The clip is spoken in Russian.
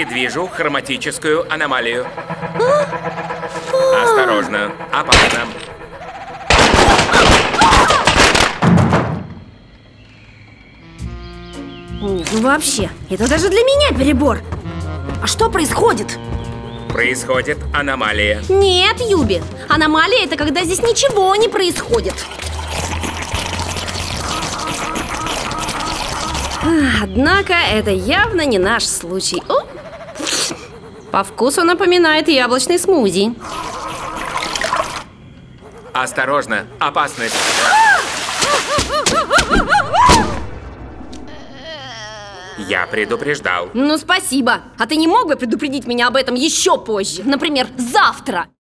Предвижу хроматическую аномалию. Осторожно, опасно. Нет, ну вообще, это даже для меня перебор. А что происходит? Происходит аномалия. Нет, Юби, аномалия — это когда здесь ничего не происходит. Однако это явно не наш случай. О! По вкусу напоминает яблочный смузи. Осторожно, опасность. Я предупреждал. Ну, спасибо. А ты не мог бы предупредить меня об этом еще позже? Например, завтра?